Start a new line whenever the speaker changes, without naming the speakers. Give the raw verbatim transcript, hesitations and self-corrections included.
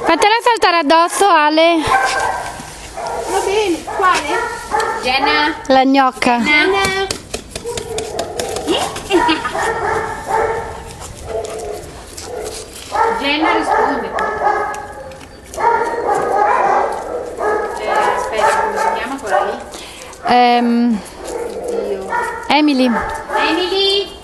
Fatela saltare addosso, Ale.
Va bene, quale?
Jenna.
La gnocca.
Jenna.
Jenna risponde. Eh, aspetta, come si chiama quella lì?
Ehm,
Oddio.
Emily.
Emily.